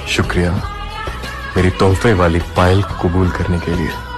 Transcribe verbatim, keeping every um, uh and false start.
शुक्रिया मेरी तोहफे वाली पायल कबूल करने के लिए।